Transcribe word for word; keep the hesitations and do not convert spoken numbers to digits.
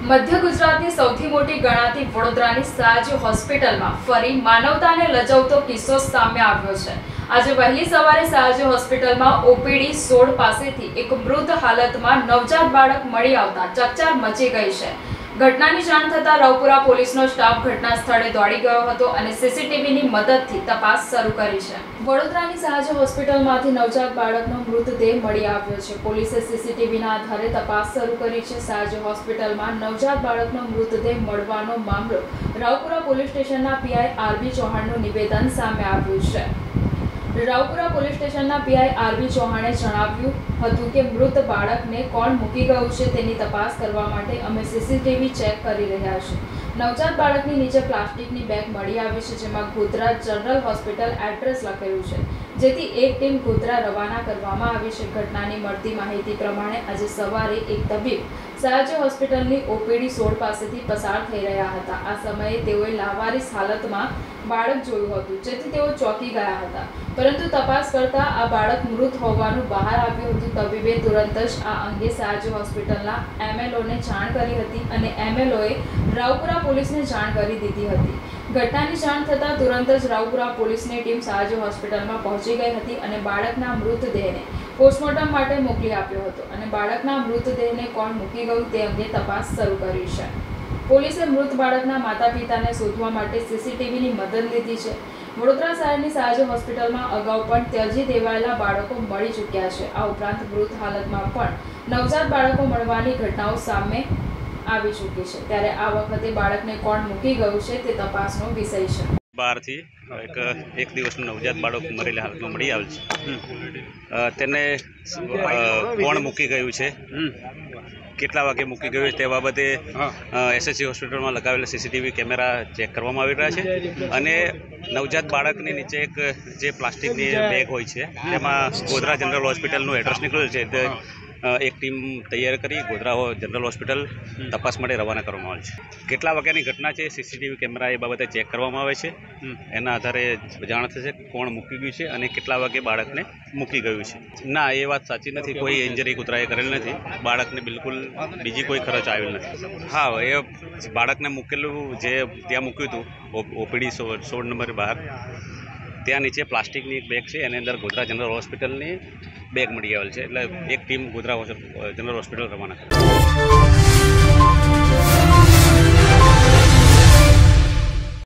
मध्य गुजरातनी सौथी मोटी गणाती वडोदरानी सयाजी होस्पिટલમાં ફરી માનવતાને લજાવતો કિસ્સો સામે આવ્યો છે। આજે વહેલી સવારે સયાજી હોસ્પિટલમાં ઓપીડી સોળ પાસેથી એક મૃત હાલતમાં નવજાત બાળક મળી આવતા ચકચાર મચી ગઈ છે। ઘટનાની જાણ થતાં રાવપુરા પોલીસનો સ્ટાફ ઘટના સ્થળે દોડી ગયો હતો અને સીસીટીવીની મદદથી તપાસ શરૂ કરી છે। વડોદરાની સયાજી હોસ્પિટલમાંથી નવજાત બાળકનો મૃતદેહ મળી આવ્યો છે। પોલીસે સીસીટીવીના આધારે તપાસ શરૂ કરી છે। સયાજી હોસ્પિટલમાં નવજાત બાળકનો મૃતદેહ મળવાનો મામલો રાવપુરા પોલીસ સ્ટેશનના પીઆઈ આરબી ચૌહાણનું નિવેદન સામે આવ્યું છે। રાવપુરા પોલીસ સ્ટેશનના પીઆઈ આરબી ચૌહાણે જણાવ્યું હતું કે મૃત બાળકને કોણ મૂકી ગયું છે તેની તપાસ કરવા માટે અમે સીસીટીવી ચેક કરી રહ્યા છીએ। નવજાત બાળકની નીચે પ્લાસ્ટિકની બેગ મળી આવી છે જેમાં ગોધરા જનરલ હોસ્પિટલ એડ્રેસ લખેલું છે, જેથી એક ટીમ ગોધરા રવાના કરવામાં આવી છે। ઘટનાની મળતી માહિતી પ્રમાણે આજે સવારે એક તબીબ સયાજી હોસ્પિટલની ઓપીડી સોળ પાસેથી પસાર થઈ રહ્યા હતા। આ સમયે તેઓએ લાવારીસ હાલતમાં બાળક જોયું હતું, જેથી તેઓ ચોંકી ગયા હતા, પરંતુ તપાસ કરતા આ બાળક મૃત હોવાનું બહાર આવ્યું હતું। તબીબે તુરંત જ આ અંગે સયાજી હોસ્પિટલના એમએલઓને જાણ કરી હતી અને એમએલઓએ રાવપુરા પોલીસને જાણ કરી દીધી હતી। ઘટનાની જાણ થતાં તુરંત જ રાવપુરા પોલીસની ટીમ સયાજી હોસ્પિટલમાં પહોંચી ગઈ હતી અને બાળકના મૃતદેહને પોસ્ટમોર્ટમ માટે મોકલી આપ્યો હતો અને બાળકના મૃતદેહને કોણ મૂકી ગયું તે અંગે તપાસ શરૂ કરી છે। પોલીસે મૃત બાળકના માતા પિતાને શોધવા માટે સીસીટીવીની મદદ લીધી છે। વડોદરા શહેરની સયાજી હોસ્પિટલમાં અગાઉ પણ ત્યજી દેવાયેલા બાળકો મળી ચૂક્યા છે। આ ઉપરાંત મૃત હાલતમાં પણ નવજાત બાળકો મળવાની ઘટનાઓ સામે આવી ચૂકી છે, ત્યારે આ વખતે બાળકને કોણ મૂકી ગયું છે તે તપાસનો વિષય છે। બહારથી એક એક દિવસનું નવજાત બાળક મરેલી હાલતમાં મળી આવેલ છે। તેને કોણ મૂકી ગયું છે, કેટલા વાગે મૂકી ગયું તે બાબતે એસએસસી હોસ્પિટલમાં લગાવેલા સીસીટીવી કેમેરા ચેક કરવામાં આવી રહ્યા છે અને નવજાત બાળકની નીચે એક જે પ્લાસ્ટિકની બેગ હોય છે તેમાં ગોધરા જનરલ હોસ્પિટલનું એડ્રેસ નીકળેલું છે તે એક ટીમ તૈયાર કરી ગોધરા જનરલ હોસ્પિટલ તપાસ માટે રવાના કરવામાં આવે છે। કેટલા વાગ્યાની ઘટના છે સીસીટીવી કેમેરા એ બાબતે ચેક કરવામાં આવે છે, એના આધારે જાણ થશે કોણ મૂકી ગયું છે અને કેટલા વાગે બાળકને મૂકી ગયું છે। ના, એ વાત સાચી નથી, કોઈ ઇન્જરી કૂતરાએ કરેલ નથી, બાળકને બિલકુલ બીજી કોઈ ખર્ચ આવેલ નથી। હા, એ બાળકને મૂકેલું જે ત્યાં મૂક્યું હતું ઓપીડી સોળ નંબર બહાર, ત્યાં નીચે પ્લાસ્ટિકની એક બેગ છે, એની અંદર ગોધરા જનરલ હોસ્પિટલની બેગ મળી આવેલ છે, એટલે એક ટીમ ગોધરા જનરલ હોસ્પિટલ રવાના કરી।